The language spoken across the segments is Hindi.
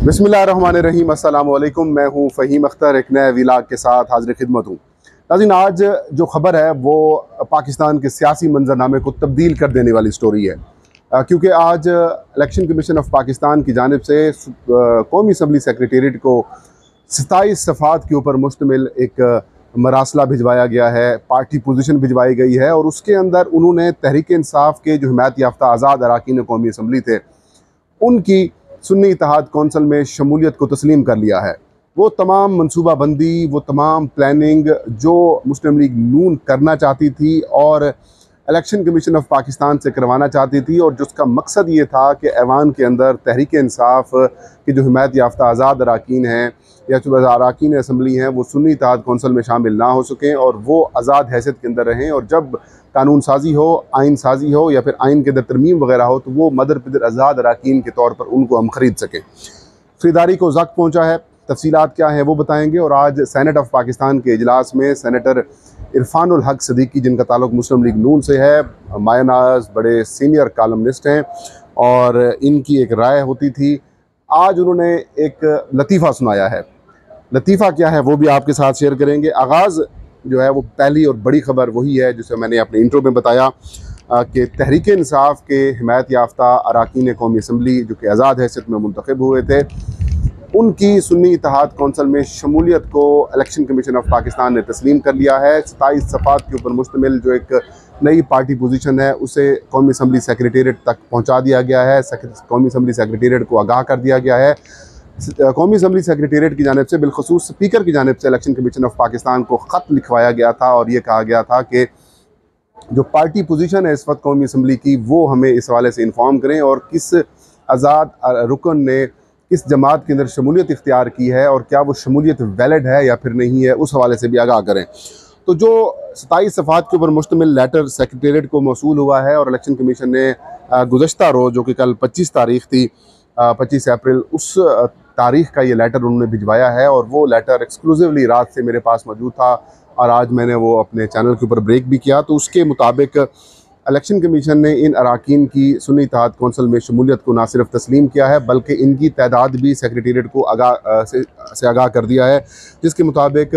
बिस्मिल्लाहिर्रहमानिर्रहीम। अस्सलाम वालेकुम। मैं हूँ फ़हीम अख्तर, एक नए व्लॉग के साथ हाज़िर खिदमत हूँ। नाज़रीन, आज जो ख़बर है वो पाकिस्तान के सियासी मंजरनामे को तब्दील कर देने वाली स्टोरी है, क्योंकि आज इलेक्शन कमीशन ऑफ पाकिस्तान की जानिब से कौमी असम्बली सेक्रेटेरिएट को 27 सफ़ात के ऊपर मुश्तमिल एक मरासला भिजवाया गया है, पार्टी पोजीशन भिजवाई गई है और उसके अंदर उन्होंने तहरीक इंसाफ के जो हिमायत याफ्ता आज़ाद अरकान कौमी असम्बली थे उनकी सुन्नी इत्तेहाद कौंसल में शमूलियत को तस्लीम कर लिया है। वो तमाम मनसूबा बंदी, वो तमाम प्लानिंग जो मुस्लिम लीग नून करना चाहती थी और इलेक्शन कमीशन ऑफ पाकिस्तान से करवाना चाहती थी, और जिसका मकसद ये था कि ऐवान के अंदर तहरीक इंसाफ के जो हिमायत याफ्ता आज़ाद अरकान हैं या जो अरकान असम्बली हैं वो सुन्नी इत्तेहाद कौंसल में शामिल ना हो सकें और वो आज़ाद हैसियत के अंदर रहें, और जब कानून साजी हो, आइन साजी हो या फिर आइन के अंदर तरमीम वगैरह हो तो वो मदर पिदर आज़ाद अरकान के तौर पर उनको हम ख़रीद सकें। ख़रीदारी को वक्त पहुँचा है, तफसीलात क्या हैं वो बताएंगे। और आज सेनेट ऑफ पाकिस्तान के इजलास में सेनेटर इरफानुल हक सदीकी, जिनका ताल्लुक मुस्लिम लीग नून से है, मायनाज बड़े सीनियर कॉलमनिस्ट हैं और इनकी एक राय होती थी। आज उन्होंने एक लतीफ़ा सुनाया है। लतीफ़ा क्या है वो भी आपके साथ शेयर करेंगे। आगाज़ जो है वो पहली और बड़ी ख़बर वही है जिसे मैंने अपने इंट्रो में बताया कि तहरीक इंसाफ के हिमायत याफ्ता अरकान कौमी असम्बली जो कि आज़ाद हैसियत में मुंतखब हुए थे, उनकी सुन्नी इत्तेहाद कौंसल में शमूलियत को इलेक्शन कमीशन ऑफ पाकिस्तान ने तस्लीम कर लिया है। 27 सफ़ात के ऊपर मुश्तमिल जो एक नई पार्टी पोजीशन है उसे कौमी असम्बली सेक्रेटेरिएट तक पहुंचा दिया गया है। कौमी असम्बली सेक्रेटेरिएट को आगाह कर दिया गया है। कौमी असम्बली सेक्रेटेरिएट की जानिब से बिलखसूस स्पीकर की जानिब से इलेक्शन कमीशन ऑफ पाकिस्तान को ख़त लिखवाया गया था और ये कहा गया था कि जो पार्टी पोजीशन है इस वक्त कौमी असम्बली की वो हमें इस हवाले से इन्फॉर्म करें और किस आज़ाद रुकन ने किस जमात के अंदर शमूलियत इख्तियार की है और क्या वो शमूलियत वैलिड है या फिर नहीं है, उस हवाले से भी आगाह करें। तो जो 27 सफ़ात के ऊपर मुश्तमिल लेटर सेक्रेटेरिएट को मौसूल हुआ है और इलेक्शन कमीशन ने गुज़श्ता रोज़ जो कि कल 25 तारीख़ थी, 25 अप्रैल, उस तारीख़ का ये लेटर उन्होंने भिजवाया है और वो लेटर एक्सक्लूसिवली रात से मेरे पास मौजूद था और आज मैंने वो अपने चैनल के ऊपर ब्रेक भी किया। तो उसके मुताबिक इलेक्शन कमीशन ने इन अरकान की सुन्नी इत्तेहाद कौंसल में शमूलियत को ना सिर्फ तस्लीम किया है बल्कि इनकी तादाद भी सेक्रेटेरिएट को आगाह कर दिया है, जिसके मुताबिक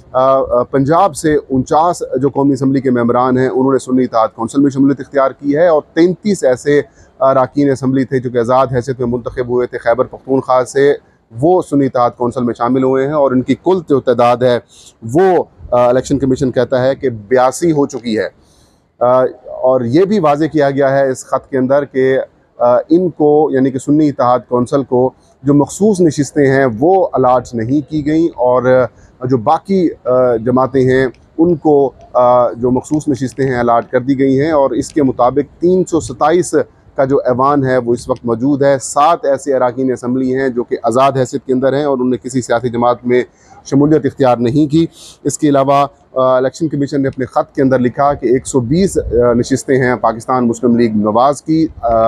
पंजाब से 49 जो कौमी असम्बली के मेम्बरान हैं उन्होंने सुन्नी इत्तेहाद कौंसल में शमूलियत इख्तियार की है और 33 ऐसे अरकान असम्बली थे जो कि आज़ाद हैसियत में मुंतखब हुए थे खैबर पख्तूनख्वा से, वो सुन्नी इत्तेहाद कौंसल में शामिल हुए हैं और इनकी कुल जो तादाद है वो इलेक्शन कमीशन कहता है कि 82 हो चुकी है। और ये भी वाज़े किया गया है इस ख़त के अंदर कि इनको यानी कि सुन्नी इत्तेहाद कौंसल को जो मखसूस नशिस्तें हैं वो अलाट नहीं की गई और जो बाकी जमातें हैं उनको जो मखसूस नशिस्तें हैं अलाट कर दी गई हैं और इसके मुताबिक 327 का जो ऐवान है वो इस वक्त मौजूद है। 7 ऐसे अरकान असम्बली हैं जो कि आज़ाद हैसियत के अंदर हैं और उन्होंने किसी सियासी जमात में शमूलियत इख्तियार नहीं की। इसके अलावा इलेक्शन कमीशन ने अपने ख़त के अंदर लिखा कि 120 नशिस्तें हैं पाकिस्तान मुस्लिम लीग नवाज़ की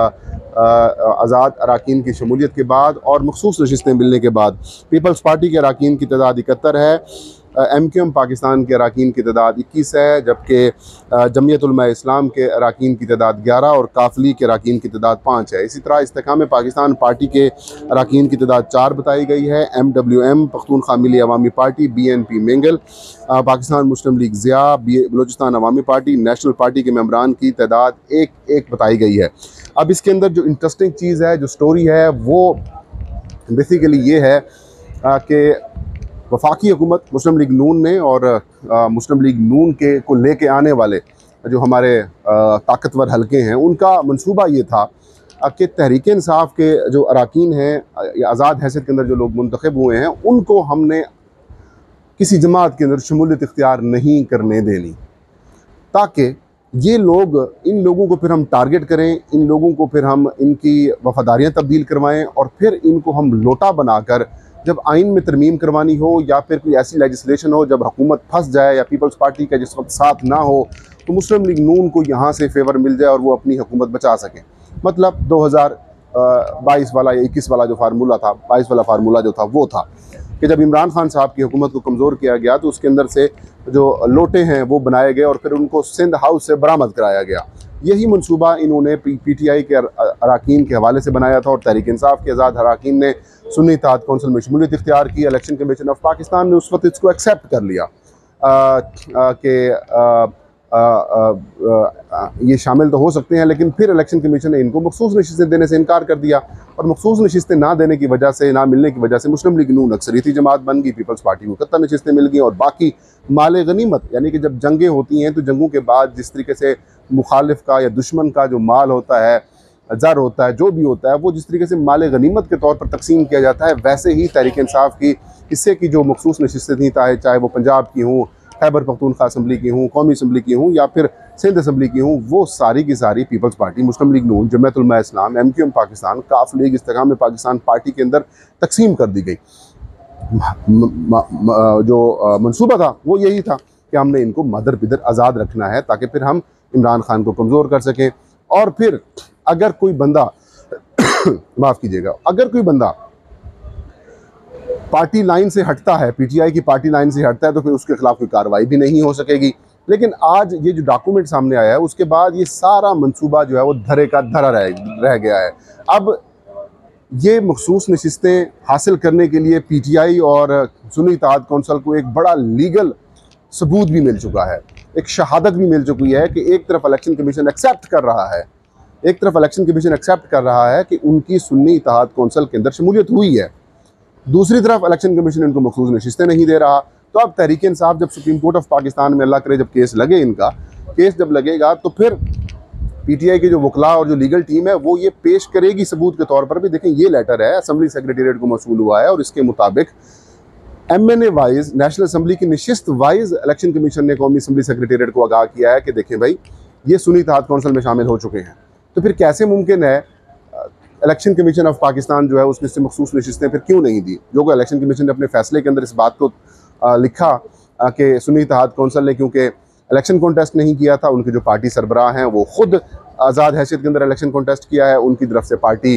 आज़ाद अरकान की शमूलियत के बाद और मखसूस नशिस्तें मिलने के बाद। पीपल्स पार्टी के अरकान की तादाद 71 है, MQM पाकिस्तान के अरकान की तादाद 21 है, जबकि जमीयत उलमा इस्लाम के अरकान की तादाद 11 और काफली के अरकान की तादाद 5 है। इसी तरह इस्तेकाम पाकिस्तान पार्टी के अरकान की तादाद 4 बताई गई है। MWM Pakhtunkhwa Milli Awami Party, BNP Mengal, Pakistan Muslim League Zia, Balochistan Awami Party, National Party के मेम्बरान की तादाद एक बताई गई है। अब इसके अंदर जो इंटरेस्टिंग चीज़ है, जो स्टोरी है, वो बेसिकली ये है कि वफाकी हुकूमत मुस्लिम लीग नून ने और मुस्लिम लीग नून के को लेके आने वाले जो हमारे ताकतवर हलके हैं उनका मंसूबा ये था कि तहरीक इंसाफ के जो अरकान हैं आज़ाद हैसियत के अंदर जो लोग मुंतखब हुए हैं उनको हमने किसी जमात के अंदर शमूलियत इख्तियार नहीं करने देनी, ताकि ये लोग इन लोगों को फिर हम टारगेट करें, इन लोगों को फिर हम इनकी वफादारियाँ तब्दील करवाएँ और फिर इनको हम लोटा बनाकर जब आइन में तरमीम करवानी हो या फिर कोई ऐसी लेजिस्लेशन हो जब हुकूमत फंस जाए या पीपल्स पार्टी का जिस वक्त साथ ना हो तो मुस्लिम लीग नून को यहाँ से फेवर मिल जाए और वो अपनी हुकूमत बचा सकें। मतलब 2022 वाला या 21 वाला जो फार्मूला था, 22 वाला फार्मूला जो था वो था कि जब इमरान खान साहब की हुकूमत को कमज़ोर किया गया तो उसके अंदर से जो लोटे हैं वो बनाए गए और फिर उनको सिंध हाउस से बरामद कराया गया। यही मनसूबा इन्होंने PTI के अरकान के हवाले से बनाया था और तहरीक इंसाफ के आज़ाद अरकान ने सुन्नी इत्तेहाद कौंसिल में शमूलियत इख्तियार की। इलेक्शन कमीशन ऑफ पाकिस्तान ने उस वक्त इसको एक्सेप्ट कर लिया कि ये शामिल तो हो सकते हैं, लेकिन फिर इलेक्शन कमीशन ने इनको मखसूस नशिस्तें देने से इनकार कर दिया और मखसूस नशिस्तें ना देने की वजह से, ना मिलने की वजह से मुस्लिम लीग नून अक्सरियती जमात बन गई, पीपल्स पार्टी को 71 नशिस्तें मिल गई और बाकी माल गनीमत, यानी कि जब जंगें होती हैं तो जंगों के बाद जिस तरीके से मुखालिफ का या दुश्मन का जो माल होता है, ज़र होता है, जो भी होता है, वो जिस तरीके से माल गनीमत के तौर पर तकसीम किया जाता है, वैसे ही तहरीक इंसाफ की हिस्से की जो मखसूस नशिस्तें थी, चाहे वो पंजाब की हों, खैबर पख्तूनख्वा असम्बली की हूँ, कौमी असम्बली की हूँ या फिर सिंध असम्बली की हूँ, वो सारी की सारी Peoples Party, Muslim League Noon, Jamaat Ulema Islam, MQM Pakistan, Qaf League Istehkam Pakistan Party के अंदर तकसीम कर दी गई। जो मनसूबा था वो यही था कि हमने इनको मदर पिदर आज़ाद रखना है ताकि फिर हम इमरान खान को कमज़ोर कर सकें। और फिर अगर कोई बंदा माफ़ कीजिएगा, अगर कोई बंदा पार्टी लाइन से हटता है, PTI की पार्टी लाइन से हटता है, तो फिर उसके खिलाफ कोई कार्रवाई भी नहीं हो सकेगी। लेकिन आज ये जो डॉक्यूमेंट सामने आया है उसके बाद ये सारा मंसूबा जो है वो धरे का धरा रह गया है। अब ये मखसूस नशिस्तें हासिल करने के लिए PTI और सुन्नी इत्तेहाद कौंसिल को एक बड़ा लीगल सबूत भी मिल चुका है, एक शहादत भी मिल चुकी है कि एक तरफ इलेक्शन कमीशन एक्सेप्ट कर रहा है, एक तरफ इलेक्शन कमीशन एक्सेप्ट कर रहा है कि उनकी सुन्नी इत्तेहाद कौंसिल के अंदर शमूलियत हुई है, दूसरी तरफ इलेक्शन कमीशन इनको मखसूस नशिस्तें नहीं दे रहा। तो अब तहरीक इंसाफ जब सुप्रीम कोर्ट ऑफ पाकिस्तान में, अल्लाह करे जब केस लगे, इनका केस जब लगेगा, तो फिर PTI के जो वकला और जो लीगल टीम है वो ये पेश करेगी सबूत के तौर पर भी, देखें ये लेटर है, असम्बली सेक्रेटेरिएट को मौसूल हुआ है और इसके मुताबिक MNA वाइज, नेशनल असम्बली की नशिस्त वाइज इलेक्शन कमीशन ने कौमी असम्बली सेक्रेटेरिएट को आगाह किया है कि देखें भाई ये सुन्नी इत्तेहाद कौंसिल में शामिल हो चुके हैं। तो फिर कैसे मुमकिन है इलेक्शन कमीशन ऑफ पाकिस्तान जो है उसने इससे मखसूस नशिस्तें फिर क्यों नहीं दी? जो कि इलेक्शन कमीशन ने अपने फैसले के अंदर इस बात को लिखा कि सुन्नी इत्तेहाद कौंसिल ने क्योंकि इलेक्शन कॉन्टेस्ट नहीं किया था, उनके जो पार्टी सरबराह हैं वो खुद आज़ाद हैसियत के अंदर इलेक्शन कॉन्टेस्ट किया है, उनकी तरफ से पार्टी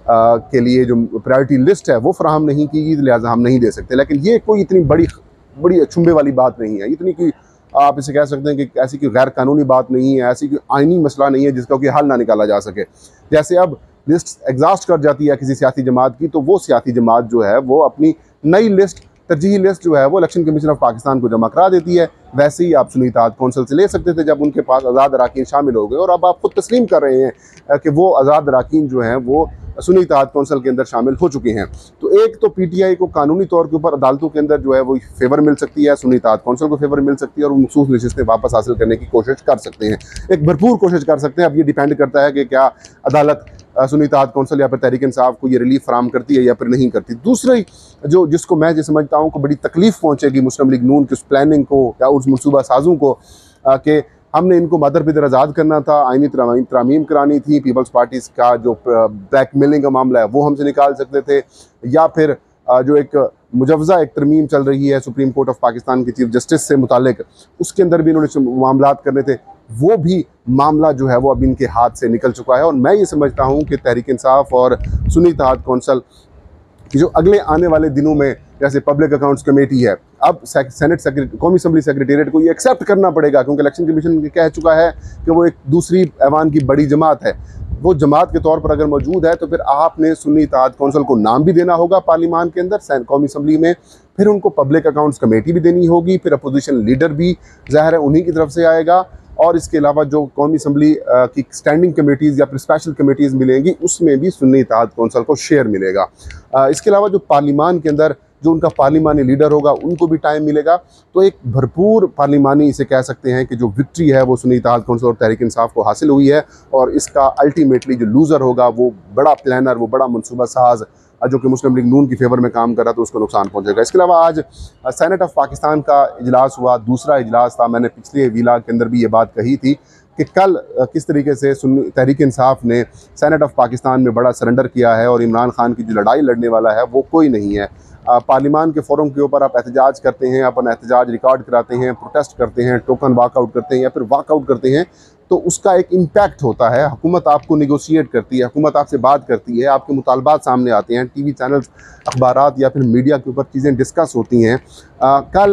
के लिए जो प्रायोरिटी लिस्ट है वो फराहम नहीं की गई, लिहाजा हम नहीं दे सकते। लेकिन ये कोई इतनी बड़ी अचंभे वाली बात नहीं है, इतनी कोई आप इसे कह सकते हैं कि ऐसी कोई गैर कानूनी बात नहीं है, ऐसी कोई आइनी मसला नहीं है जिसका कोई हल ना निकाला जा सके। जैसे अब लिस्ट एग्जॉस्ट कर जाती है किसी सियासी जमात की, तो वो सियासी जमात जो है वो अपनी नई लिस्ट, तरजीही लिस्ट जो है वो इलेक्शन कमीशन ऑफ पाकिस्तान को जमा करा देती है। वैसे ही आप सुन्नी इत्तेहाद कौंसिल से ले सकते थे जब उनके पास आज़ाद अरकान शामिल हो गए, और अब आप खुद तस्लीम कर रहे हैं कि वो आज़ाद अरकान जो हैं वो सुन्नी इत्तेहाद कौंसिल के अंदर शामिल हो चुके हैं। तो एक तो PTI को कानूनी तौर के ऊपर अदालतों के अंदर जो है वो फेवर मिल सकती है, सुन्नी इत्तेहाद कौंसिल को फेवर मिल सकती है और वो मखसूस नशिस्तें वापस हासिल करने की कोशिश कर सकते हैं, एक भरपूर कोशिश कर सकते हैं। अब ये डिपेंड करता है कि क्या अदालत सुन्नी इत्तेहाद कौंसिल या फिर तहरीक इंसाफ को ये रिलीफ फराम करती है या फिर नहीं करती। दूसरी जिसको मैं ये समझता हूँ को बड़ी तकलीफ पहुँचेगी मुस्लिम लीग नून की उस प्लानिंग को या उस मनसूबा साजों को कि हमने इनको मदर पिदर आज़ाद करना था, आइनी तरामीम करानी थी, पीपल्स पार्टीज़ का जो ब्लैकमेलिंग का मामला है वो हमसे निकाल सकते थे, या फिर जो एक मुजवज़ा एक तरमीम चल रही है सुप्रीम कोर्ट ऑफ पाकिस्तान के चीफ जस्टिस से मुतालिक, उसके अंदर भी इन्होंने मामलात करने थे, वो भी मामला जो है वो अब इनके हाथ से निकल चुका है। और मैं ये समझता हूँ कि तहरीक इंसाफ और सुन्नी इत्तेहाद कौंसिल कि जो अगले आने वाले दिनों में, जैसे पब्लिक अकाउंट्स कमेटी है, अब सेनेट कौमी असम्बली सेक्रेटेरिएट को ये एक्सेप्ट करना पड़ेगा, क्योंकि इलेक्शन कमीशन कह चुका है कि वो एक दूसरी ऐवान की बड़ी जमात है, वो जमात के तौर पर अगर मौजूद है तो फिर आपने सुन्नी इत्तेहाद कौंसिल को नाम भी देना होगा पार्लिमान के अंदर कौमी असम्बली में, फिर उनको पब्लिक अकाउंट्स कमेटी भी देनी होगी, फिर अपोजिशन लीडर भी ज़ाहिर है उन्हीं की तरफ से आएगा, और इसके अलावा जो कौमी असम्बली की स्टैंडिंग कमेटीज़ या फिर स्पेशल कमेटीज़ मिलेंगी उसमें भी सुन्नी इत्तेहाद कौंसिल को शेयर मिलेगा। इसके अलावा जो पार्लिमान के अंदर जो उनका पार्लिमानी लीडर होगा उनको भी टाइम मिलेगा। तो एक भरपूर पार्लिमानी इसे कह सकते हैं कि जो विक्ट्री है वो सुन्नी इत्तेहाद कौंसिल और तहरीक इंसाफ को हासिल हुई है, और इसका अल्टीमेटली जो लूज़र होगा वो बड़ा प्लानर, वो बड़ा मनसूबा साज जो कि मुस्लिम लीग नून की फेवर में काम कर रहा था, उसको नुकसान पहुंचेगा। इसके अलावा आज सेनेट ऑफ पाकिस्तान का इजलास हुआ, दूसरा इजलास था। मैंने पिछले वीलाग के अंदर भी ये बात कही थी कि कल किस तरीके से तहरीक इंसाफ ने सेनेट ऑफ पाकिस्तान में बड़ा सरेंडर किया है, और इमरान खान की जो लड़ाई लड़ने वाला है वो कोई नहीं है। पार्लिमान के फोरम के ऊपर आप एहतजाज करते हैं, अपना एहतजाज रिकॉर्ड कराते हैं, प्रोटेस्ट करते हैं, टोकन वाकआउट करते हैं या फिर वाकआउट करते हैं, तो उसका एक इम्पैक्ट होता है। हुकूमत आपको निगोशिएट करती है, हुकूमत आपसे बात करती है, आपके मुतालबात सामने आते हैं, TV चैनल्स, अखबारात या फिर मीडिया के ऊपर चीज़ें डिस्कस होती हैं। कल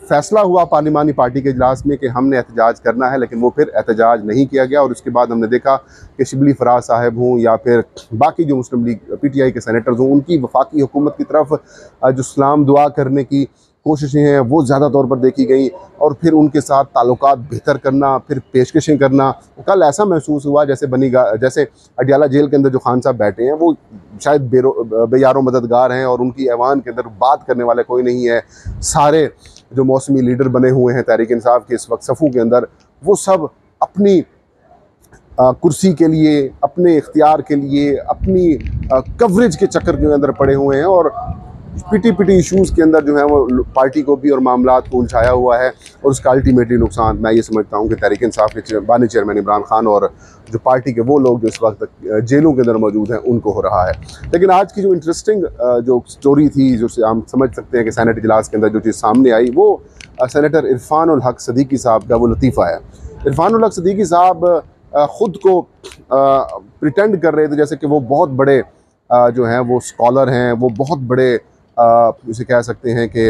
फैसला हुआ पार्लिमानी पार्टी के इजलास में कि हमने एहतजाज करना है, लेकिन वो फिर एहतजाज नहीं किया गया। और उसके बाद हमने देखा कि शिबली फराज साहब हों या फिर बाकी जो मुस्लिम लीग PTI के सेनेटर्स हों, उनकी वफाकी हुकूमत की तरफ जो सलाम दुआ करने की कोशिशें हैं वो ज़्यादा तौर पर देखी गई, और फिर उनके साथ ताल्लुकात बेहतर करना, फिर पेशकशें करना। कल ऐसा महसूस हुआ जैसे अडियाला जेल के अंदर जो खान साहब बैठे हैं वो शायद बेयारो मददगार हैं और उनकी ऐवान के अंदर बात करने वाले कोई नहीं है। सारे जो मौसमी लीडर बने हुए हैं तहरीक इंसाफ के इस वक्त सफ़ों के अंदर, वो सब अपनी कुर्सी के लिए, अपने इख्तियार के लिए, अपनी कवरेज के चक्कर के अंदर पड़े हुए हैं, और पिटी इश्यूज़ के अंदर जो है वो पार्टी को भी और मामलात को उलझाया हुआ है। और उसका अल्टीमेटली नुकसान मैं ये समझता हूँ कि तहरीक इंसाफ के बानी चेयरमैन इमरान खान और जो पार्टी के वो लोग जो इस वक्त जेलों के अंदर मौजूद हैं उनको हो रहा है। लेकिन आज की जो इंटरेस्टिंग जो स्टोरी थी, जो हम समझ सकते हैं कि सेनेट इजलास के अंदर जो चीज़ सामने आई, वो सेनेटर इरफानुल हक सदीकी साहब का वो लतीफ़ा है। इरफानुल हक सदीकी साहब ख़ुद को प्रिटेंड कर रहे थे जैसे कि वो बहुत बड़े जो हैं वो स्कॉलर हैं, वो बहुत बड़े इसे कह सकते हैं कि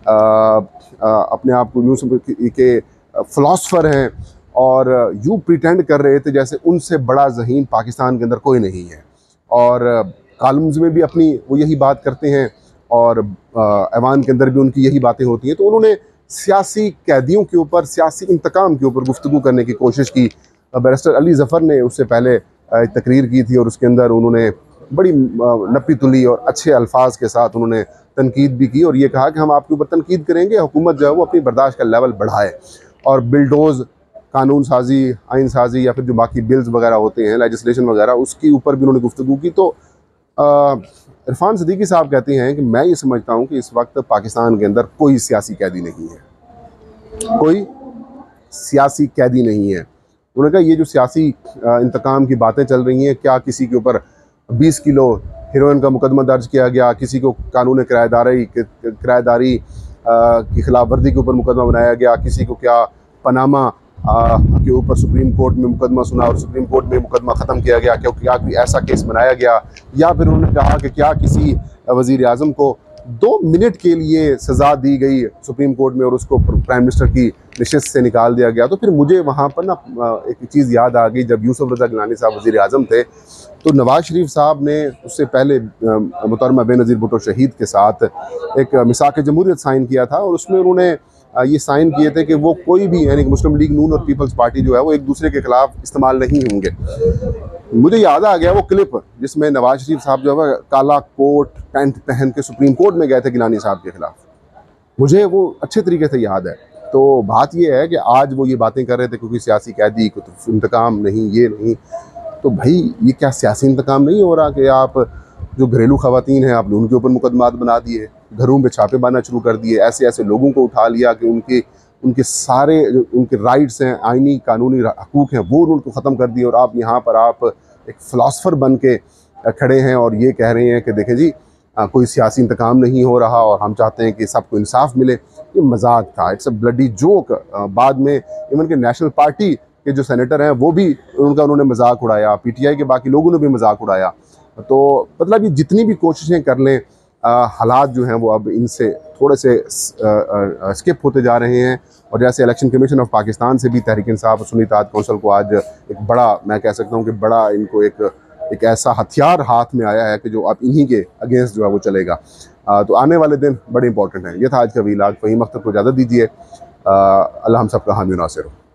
अपने आप को यूँ के फ़िलासफ़र हैं, और यूँ प्रिटेंड कर रहे थे जैसे उनसे बड़ा ज़हीन पाकिस्तान के अंदर कोई नहीं है। और कॉलम्स में भी अपनी वो यही बात करते हैं, और ऐवान के अंदर भी उनकी यही बातें होती हैं। तो उन्होंने सियासी कैदियों के ऊपर, सियासी इंतकाम के ऊपर गुफ्तगू करने की कोशिश की। बैरिस्टर अली ज़फ़र ने उससे पहले तकरीर की थी, और उसके अंदर उन्होंने बड़ी नपी तुली और अच्छे अल्फाज के साथ उन्होंने तनकीद भी की, और ये कहा कि हम आपके ऊपर तनकीद करेंगे, हुकूमत जो है वो अपनी बर्दाश्त का लेवल बढ़ाए। और बिलडोज़ कानून साजी, आइन साजी या फिर जो बाकी बिल्स वगैरह होते हैं, लेजिस्लेशन वगैरह, उसके ऊपर भी उन्होंने गुफ्तगू की। तो इरफान सदीकी साहब कहते हैं कि मैं ये समझता हूँ कि इस वक्त पाकिस्तान के अंदर कोई सियासी कैदी नहीं है, कोई सियासी कैदी नहीं है। उन्होंने कहा ये जो सियासी इंतकाम की बातें चल रही हैं, क्या किसी के ऊपर 20 किलो हेरोइन का मुकदमा दर्ज किया गया, किसी को कानून किराएदारी की खिलाफ वर्दी के ऊपर मुकदमा बनाया गया, किसी को क्या पनामा के ऊपर सुप्रीम कोर्ट में मुकदमा सुना और सुप्रीम कोर्ट में मुकदमा ख़त्म किया गया, क्योंकि क्या कोई ऐसा केस बनाया गया। या फिर उन्होंने कहा कि क्या किसी वज़ीर आज़म को 2 मिनट के लिए सज़ा दी गई सुप्रीम कोर्ट में और उसको प्राइम मिनिस्टर की नशिस्त से निकाल दिया गया। तो फिर मुझे वहाँ पर ना एक चीज़ याद आ गई, जब यूसुफ रज़ा गिलानी साहब वज़ीर आज़म थे तो नवाज़ शरीफ साहब ने उससे पहले मोहतरमा बेनज़ीर भुट्टो शहीद के साथ एक मिसाक जमहूरियत साइन किया था, और उसमें उन्होंने ये साइन किए थे कि वो कोई भी, यानी कि मुस्लिम लीग नून और पीपल्स पार्टी जो है वो एक दूसरे के खिलाफ इस्तेमाल नहीं होंगे। मुझे याद आ गया वो क्लिप जिसमें नवाज शरीफ साहब जो है काला कोट पैंट पहन के सुप्रीम कोर्ट में गए थे गिलानी साहब के खिलाफ। मुझे वो अच्छे तरीके से याद है। तो बात ये है कि आज वो ये बातें कर रहे थे क्योंकि सियासी कैदी को तो इंतकाम नहीं, ये नहीं, तो भाई ये क्या सियासी इंतकाम नहीं हो रहा कि आप जो घरेलू ख़वातीन हैं आपने उनके ऊपर मुकदमात बना दिए, घरों में छापे मारना शुरू कर दिए, ऐसे ऐसे लोगों को उठा लिया कि उनके सारे जो उनके राइट्स हैं, आइनी कानूनी हकूक़ हैं, वो उनको ख़त्म कर दिए। और आप यहाँ पर आप एक फ़िलासफ़र बन के खड़े हैं और ये कह रहे हैं कि देखें जी कोई सियासी इंतकाम नहीं हो रहा और हम चाहते हैं कि सबको इंसाफ मिले। ये मजाक था, इट्स अ ब्लडी जोक। बाद में इवन के नेशनल पार्टी के जो सेनेटर हैं वो भी उन्होंने मजाक उड़ाया, PTI के बाकी लोगों ने भी मजाक उड़ाया। तो मतलब ये जितनी भी कोशिशें कर लें, हालात जो हैं वो अब इनसे थोड़े से स्किप होते जा रहे हैं। और जैसे इलेक्शन कमीशन ऑफ पाकिस्तान से भी तहरीक इंसाफ और सुन्नी इत्तेहाद कौंसिल को आज एक बड़ा, मैं कह सकता हूँ कि बड़ा इनको एक ऐसा हथियार हाथ में आया है कि जो अब इन्हीं के अगेंस्ट जो है वो चलेगा। तो आने वाले दिन बड़े इंपॉर्टेंट हैं। ये था आज का वीलाग। फ़हीम अख्तर को इजाज़त दीजिए। अल्लाह हम सब का हामी नासिर हो।